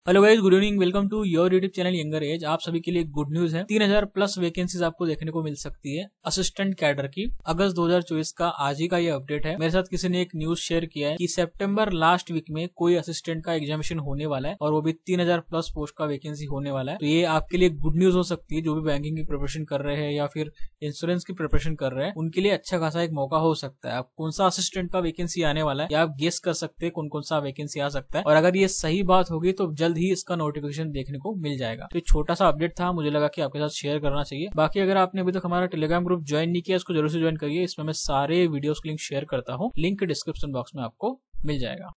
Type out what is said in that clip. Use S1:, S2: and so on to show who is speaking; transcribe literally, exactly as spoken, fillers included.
S1: Hello guys, good evening. Welcome to your YouTube channel younger age. आप सभी के लिए गुड न्यूज है। तीन हज़ार प्लस वैकेंसीज आपको देखने को मिल सकती है असिस्टेंट कैडर की। अगस्त दो हज़ार चौबीस का आज ही का ये अपडेट है। मेरे साथ किसी ने एक न्यूज शेयर किया है कि सितंबर लास्ट वीक में कोई असिस्टेंट का एग्जामिनेशन होने वाला है और वो भी तीन हज़ार प्लस पोस्ट का वैकेंसी होने वाला है। तो ये आपके लिए गुड न्यूज हो सकती है। जो भी बैंकिंग की प्रिपरेशन कर रहे हैं या फिर इंश्योरेंस की प्रिपरेशन कर रहे हैं, उनके लिए अच्छा खासा एक मौका हो सकता है। आप कौन सा असिस्टेंट का वैकेंसी आने वाला है या आप गेस कर सकते हैं कौन कौन सा वैकेंसी आ सकता है। और अगर ये सही बात होगी तो जल्द ही इसका नोटिफिकेशन देखने को मिल जाएगा। तो छोटा सा अपडेट था, मुझे लगा कि आपके साथ शेयर करना चाहिए। बाकी अगर आपने अभी तक हमारा टेलीग्राम ग्रुप ज्वाइन नहीं किया, इसको जरूर से ज्वाइन करिए। इसमें मैं सारे वीडियोस के लिंक शेयर करता हूँ। लिंक डिस्क्रिप्शन बॉक्स में आपको मिल जाएगा।